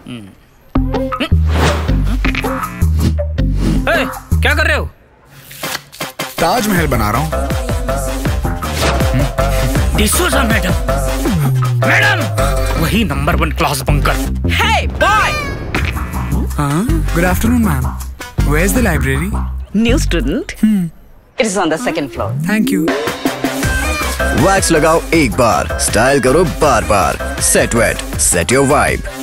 क्या कर रहे हो? ताजमहल बना रहा हूँ। डिसूजा मैडम, वही number 1 class bunker. Hey boy! Good afternoon, ma'am. Where's the library? New student? It is on the second floor. Thank you. Wax लगाओ एक बार, स्टाइल करो बार बार। Set Wet, set your vibe.